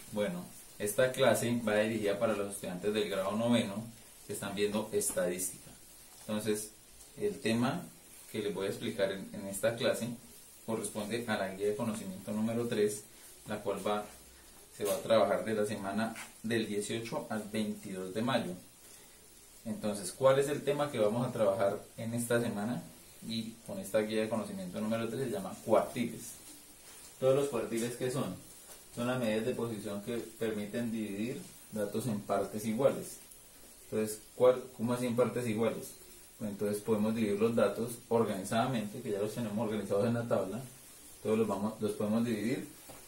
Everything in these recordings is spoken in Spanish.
Bueno, esta clase va dirigida para los estudiantes del grado noveno que están viendo estadística. Entonces, el tema que les voy a explicar en esta clase corresponde a la guía de conocimiento número 3, la cual se va a trabajar de la semana del 18 al 22 de mayo. Entonces, ¿cuál es el tema que vamos a trabajar en esta semana? Y con esta guía de conocimiento número 3 se llama cuartiles. Todos los cuartiles, ¿qué son? Son las medidas de posición que permiten dividir datos en partes iguales. Entonces, ¿cómo así en partes iguales? Pues entonces podemos dividir los datos organizadamente, que ya los tenemos organizados en la tabla. Todos los podemos dividir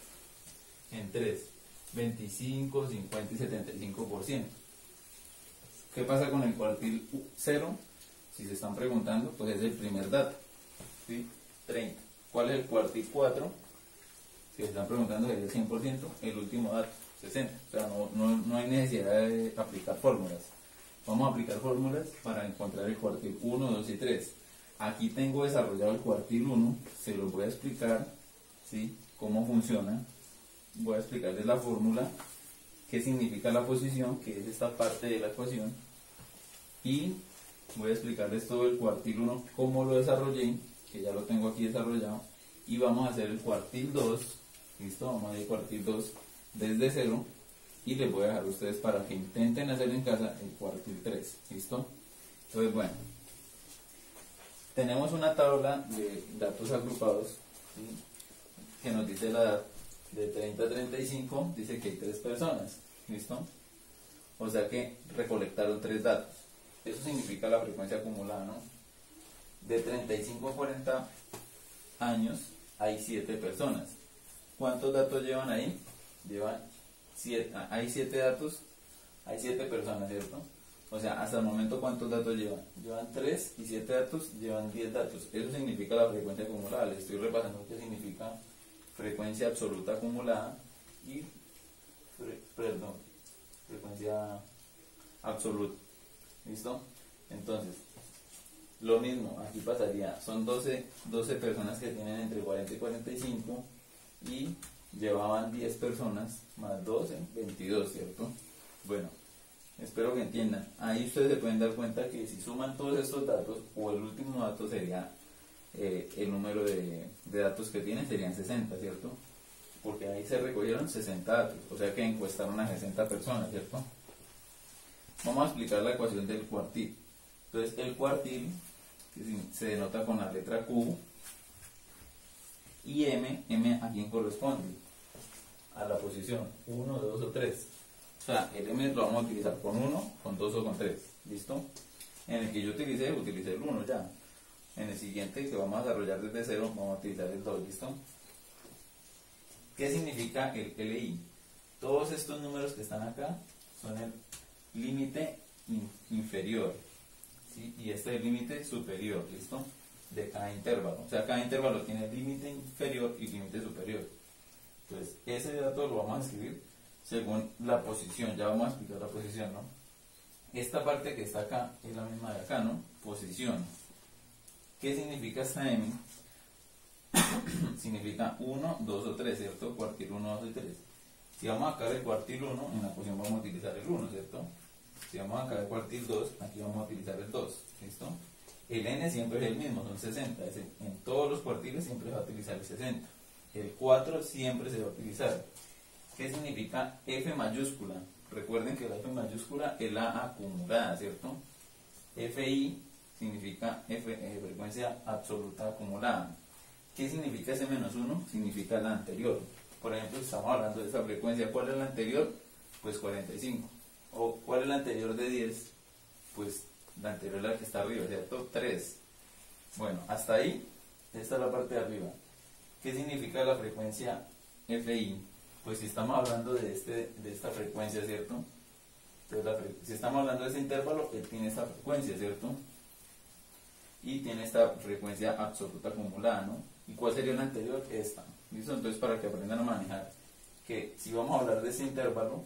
en 3, 25, 50 y 75%. ¿Qué pasa con el cuartil 0? Si se están preguntando, pues es el primer dato, ¿sí? 30. ¿Cuál es el cuartil 4? Si se están preguntando, sería el 100%. El último dato, 60. O sea, no hay necesidad de aplicar fórmulas. Vamos a aplicar fórmulas para encontrar el cuartil 1, 2 y 3. Aquí tengo desarrollado el cuartil 1, se los voy a explicar, ¿sí? Cómo funciona. Voy a explicarles la fórmula, qué significa la posición, que es esta parte de la ecuación, y voy a explicarles todo el cuartil 1, cómo lo desarrollé, que ya lo tengo aquí desarrollado, y vamos a hacer el cuartil 2, listo, vamos a hacer el cuartil 2 desde 0, y les voy a dejar a ustedes para que intenten hacer en casa el cuartil 3, listo. Entonces, bueno, tenemos una tabla de datos agrupados, ¿sí? Que nos dice la edad de 30 a 35, dice que hay 3 personas, listo. O sea que recolectaron 3 datos. Eso significa la frecuencia acumulada, ¿no? De 35 a 40 años hay 7 personas. ¿Cuántos datos llevan ahí? Llevan 7, hay 7 datos, hay 7 personas, ¿cierto? O sea, hasta el momento, ¿cuántos datos llevan? Llevan 3 y 7 datos, llevan 10 datos. Eso significa la frecuencia acumulada. Les estoy repasando qué significa frecuencia absoluta acumulada y frecuencia absoluta. ¿Listo? Entonces, lo mismo, aquí pasaría, son 12 personas que tienen entre 40 y 45 y llevaban 10 personas más 12, 22, ¿cierto? Bueno, espero que entiendan. Ahí ustedes se pueden dar cuenta que si suman todos estos datos, o el último dato sería el número de datos que tienen, serían 60, ¿cierto? Porque ahí se recogieron 60 datos, o sea que encuestaron a 60 personas, ¿cierto? Vamos a explicar la ecuación del cuartil. Entonces, el cuartil se denota con la letra Q y M a quién corresponde, a la posición 1, 2 o 3. O sea, el M lo vamos a utilizar con 1, con 2 o con 3. ¿Listo? En el que yo utilicé el 1 ya. En el siguiente, que vamos a desarrollar desde 0, vamos a utilizar el 2. ¿Listo? ¿Qué significa el LI? Todos estos números que están acá son el límite inferior, ¿sí? Y este es el límite superior, ¿listo? De cada intervalo. O sea, cada intervalo tiene límite inferior y límite superior. Entonces, ese dato lo vamos a escribir según la posición. Ya vamos a explicar la posición, ¿no? Esta parte que está acá es la misma de acá, ¿no? Posición. ¿Qué significa esta M? Significa 1, 2 o 3, ¿cierto? Cuartil 1, 2 y 3. Si vamos a sacar el cuartil 1, en la posición vamos a utilizar el 1, ¿cierto? Si vamos a sacar el cuartil 2, aquí vamos a utilizar el 2, ¿listo? El n siempre es el mismo, son 60. En todos los cuartiles siempre se va a utilizar el 60. El 4 siempre se va a utilizar. ¿Qué significa F mayúscula? Recuerden que la F mayúscula es la acumulada, ¿cierto? FI significa frecuencia absoluta acumulada. ¿Qué significa ese menos 1? Significa la anterior. Por ejemplo, si estamos hablando de esa frecuencia, ¿cuál es la anterior? Pues 45. ¿O cuál es la anterior de 10? Pues la anterior es la que está arriba, ¿cierto? 3. Bueno, hasta ahí, esta es la parte de arriba. ¿Qué significa la frecuencia FI? Pues si estamos hablando de esta frecuencia, ¿cierto? Entonces, si estamos hablando de este intervalo, él tiene esta frecuencia, ¿cierto? Y tiene esta frecuencia absoluta acumulada, ¿no? ¿Y cuál sería la anterior? Esta. ¿Listo? Entonces, para que aprendan a manejar, que si vamos a hablar de ese intervalo,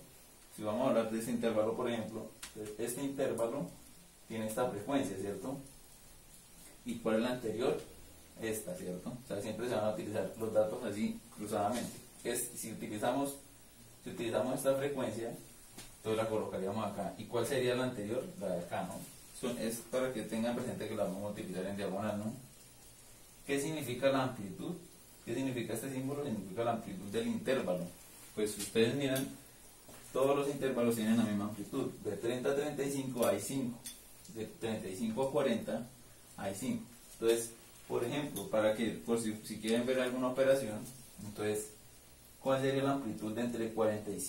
por ejemplo, este intervalo tiene esta frecuencia, ¿cierto? ¿Y cuál es la anterior? Esta, ¿cierto? O sea, siempre se van a utilizar los datos así cruzadamente. Si utilizamos esta frecuencia, entonces la colocaríamos acá. ¿Y cuál sería la anterior? La de acá, ¿no? Es para que tengan presente que la vamos a utilizar en diagonal, ¿no? ¿Qué significa la amplitud? ¿Qué significa este símbolo? Significa la amplitud del intervalo. Pues si ustedes miran, todos los intervalos tienen la misma amplitud. De 30 a 35 hay 5. De 35 a 40 hay 5. Entonces, por ejemplo, por si quieren ver alguna operación, entonces, ¿cuál sería la amplitud de entre 40 y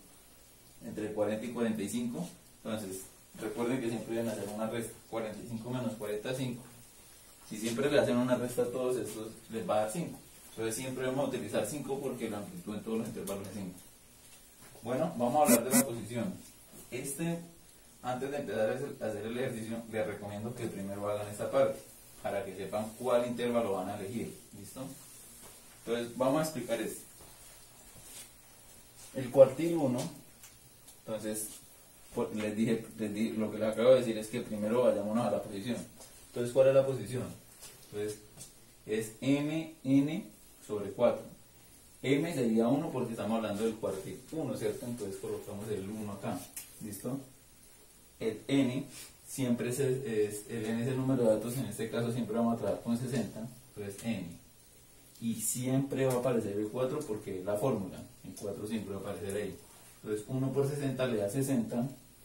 45? Entonces, recuerden que siempre deben hacer una resta. 45 menos 40 es 5. Si siempre le hacen una resta a todos estos, les va a dar 5. Entonces siempre vamos a utilizar 5 porque la amplitud en todos los intervalos es 5. Bueno, vamos a hablar de la posición. Antes de empezar a hacer el ejercicio, les recomiendo que primero hagan esta parte, para que sepan cuál intervalo van a elegir. ¿Listo? Entonces, vamos a explicar esto. El cuartil 1, entonces, les dije, lo que les acabo de decir es que primero vayámonos a la posición. Entonces, ¿cuál es la posición? Entonces, es mn sobre 4. M sería 1 porque estamos hablando del cuartil 1, ¿cierto? Entonces colocamos el 1 acá. ¿Listo? El n siempre el n es el número de datos, en este caso siempre vamos a trabajar con 60, entonces n. Y siempre va a aparecer el 4 porque es la fórmula, el 4 siempre va a aparecer ahí. Entonces 1 por 60 le da 60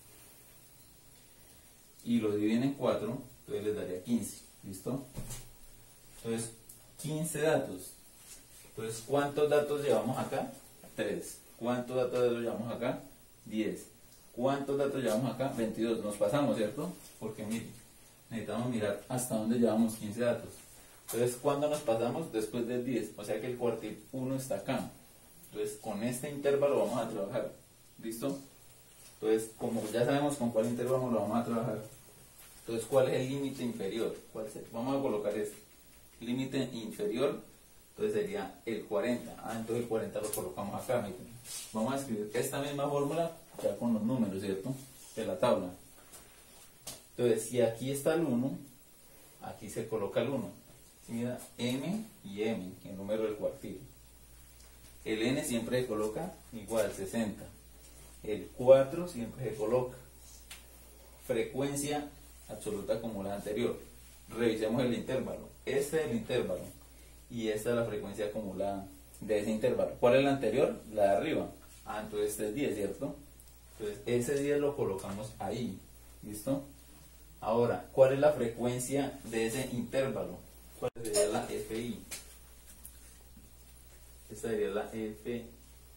y lo dividen en 4, entonces les daría 15. ¿Listo? Entonces 15 datos. Entonces, ¿cuántos datos llevamos acá? 3. ¿Cuántos datos llevamos acá? 10. ¿Cuántos datos llevamos acá? 22. Nos pasamos, ¿cierto? Porque miren, necesitamos mirar hasta dónde llevamos 15 datos. Entonces, ¿cuándo nos pasamos? Después del 10. O sea que el cuartil 1 está acá. Entonces, con este intervalo vamos a trabajar. ¿Listo? Entonces, como ya sabemos con cuál intervalo lo vamos a trabajar, entonces, ¿cuál es el límite inferior? Vamos a colocar este. Límite inferior, entonces sería el 40. Entonces el 40 lo colocamos acá. Miren. Vamos a escribir esta misma fórmula ya con los números, ¿cierto? De la tabla. Entonces, si aquí está el 1, aquí se coloca el 1. Mira, m y m, el número del cuartil. El n siempre se coloca igual, 60. El 4 siempre se coloca. Frecuencia absoluta como la anterior. Revisemos el intervalo. Este es el intervalo y esta es la frecuencia acumulada de ese intervalo. ¿Cuál es la anterior? La de arriba. Entonces este es 10, ¿cierto? Entonces ese 10 lo colocamos ahí. ¿Listo? Ahora, ¿cuál es la frecuencia de ese intervalo? ¿Cuál sería la FI? Esta sería la FI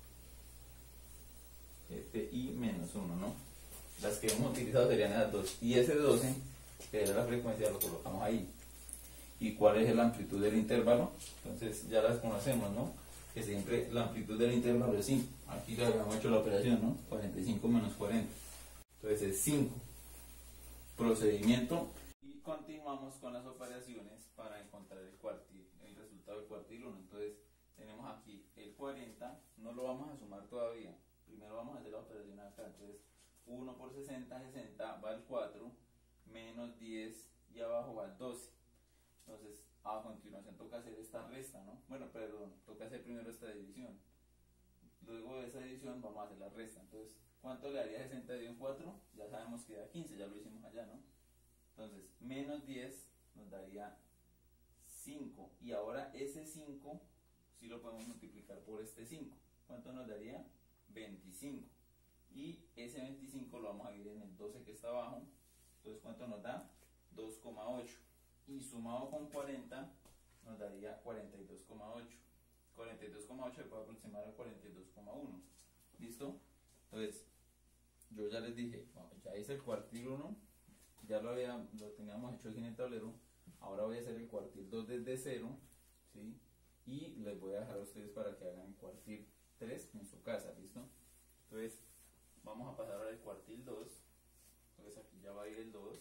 menos 1, ¿no? Las que hemos utilizado serían esas dos. Y ese 12, que era la frecuencia, lo colocamos ahí. ¿Y cuál es la amplitud del intervalo? Entonces ya las conocemos, ¿no? Que siempre la amplitud del intervalo es 5. Aquí ya habíamos hecho la operación, ¿no? 45 menos 40. Entonces es 5. Procedimiento. Y continuamos con las operaciones para encontrar el resultado del cuartil 1. Entonces tenemos aquí el 40, no lo vamos a sumar todavía. Primero vamos a hacer la operación acá. Entonces 1 por 60, 60 va al 4, menos 10 y abajo va al 12. Entonces, a continuación toca hacer esta resta, ¿no? Bueno, perdón, toca hacer primero esta división. Luego de esa división vamos a hacer la resta. Entonces, ¿cuánto le daría 60 dividido en 4? Ya sabemos que da 15, ya lo hicimos allá, ¿no? Entonces, menos 10 nos daría 5. Y ahora ese 5, sí lo podemos multiplicar por este 5. ¿Cuánto nos daría? 25. Y ese 25 lo vamos a dividir en el 12 que está abajo. Entonces, ¿cuánto nos da? 2,8. Y sumado con 40 nos daría 42,8. 42,8 se puede aproximar a 42,1. ¿Listo? Entonces, yo ya les dije, ya hice el cuartil 1, ya lo teníamos hecho aquí en el tablero. Ahora voy a hacer el cuartil 2 desde 0, ¿sí? Y les voy a dejar a ustedes para que hagan el cuartil 3 en su casa, ¿listo? Entonces, vamos a pasar ahora al cuartil 2. Entonces aquí ya va a ir el 2,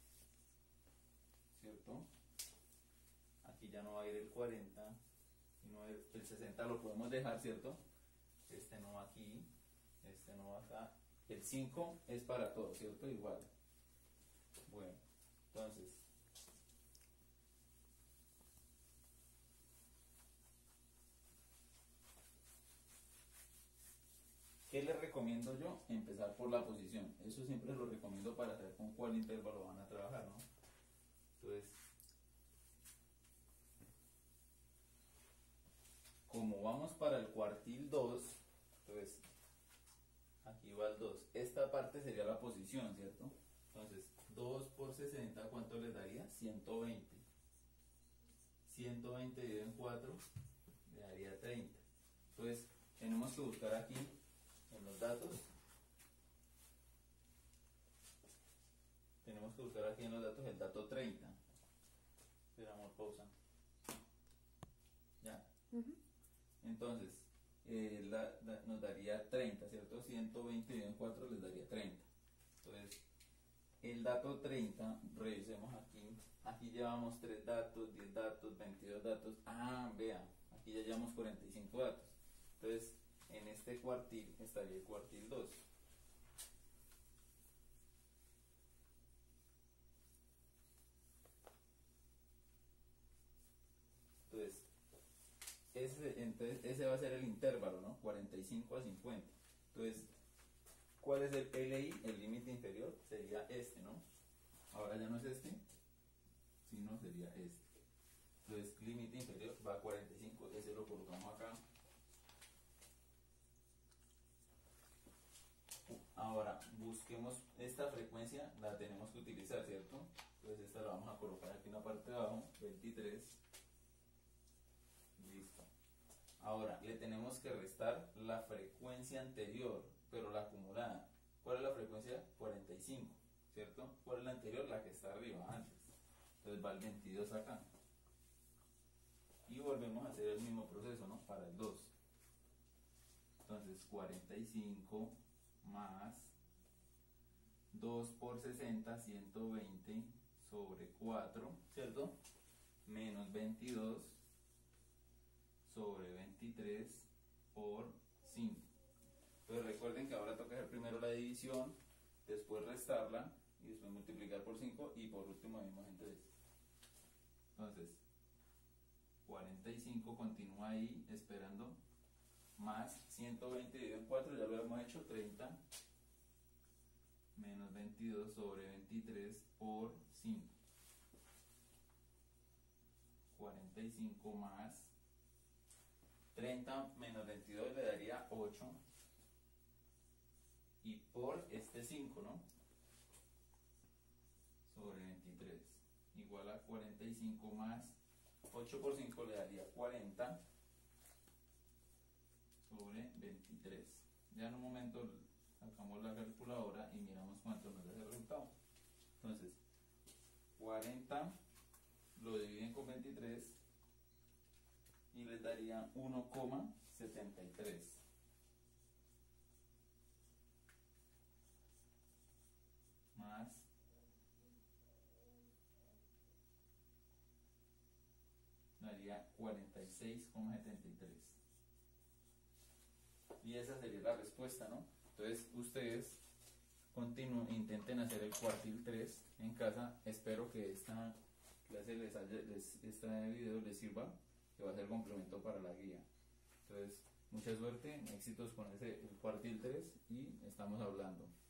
¿cierto? Aquí ya no va a ir el 40, sino el 60 lo podemos dejar, ¿cierto? Este no va aquí, este no va acá. El 5 es para todos, ¿cierto? Igual. Bueno, entonces ¿qué les recomiendo yo? Empezar por la posición. Eso siempre lo recomiendo para saber con cuál intervalo van a trabajar, ¿no? Entonces, como vamos para el cuartil 2, entonces aquí va el 2. Esta parte sería la posición, ¿cierto? Entonces, 2 por 60, ¿cuánto les daría? 120. 120 dividido en 4 le daría 30. Entonces, tenemos que buscar aquí en los datos. Tenemos que buscar aquí en los datos el dato 30. Esperamos pausa. Ya. Entonces, nos daría 30, ¿cierto? 120 dividido en 4 les daría 30. Entonces, el dato 30, revisemos aquí. Aquí llevamos 3 datos, 10 datos, 22 datos. Ah, vea, aquí ya llevamos 45 datos. Entonces, en este cuartil estaría el cuartil 2. Entonces, ese va a ser el intervalo, ¿no? 45 a 50. Entonces, ¿cuál es el LI? El límite inferior sería este, ¿no? Ahora ya no es este, sino sería este. Entonces, límite inferior va a 45, ese lo colocamos acá. Ahora, busquemos esta frecuencia, la tenemos que utilizar, ¿cierto? Entonces, esta la vamos a colocar aquí en la parte de abajo, 23. Listo. Ahora, le tenemos que restar la frecuencia anterior, pero la acumulada. ¿Cuál es la frecuencia? 45, ¿cierto? ¿Cuál es la anterior? La que está arriba, antes. Entonces va el 22 acá. Y volvemos a hacer el mismo proceso, ¿no? Para el 2. Entonces, 45 más 2 por 60, 120 sobre 4, ¿cierto? Menos 22 sobre 23 por 5. Entonces recuerden que ahora toca hacer primero la división, después restarla y después multiplicar por 5 y por último dividimos en 3. Entonces 45 continúa ahí esperando, más 120 dividido en 4, ya lo hemos hecho, 30 menos 22 sobre 23 por 5. 45 más 30 menos 22 le daría 8. Y por este 5, ¿no? Sobre 23. Igual a 45 más 8 por 5 le daría 40 sobre 23. Ya en un momento sacamos la calculadora y miramos cuánto nos da el resultado. Entonces, 40 lo dividen con 23 y les daría 1,73. Más daría 46,73. Y esa sería la respuesta, ¿no? Entonces ustedes intenten hacer el cuartil 3 en casa. Espero que esta clase este video les sirva, que va a ser complemento para la guía. Entonces, mucha suerte, éxitos con el cuartil 3 y estamos hablando.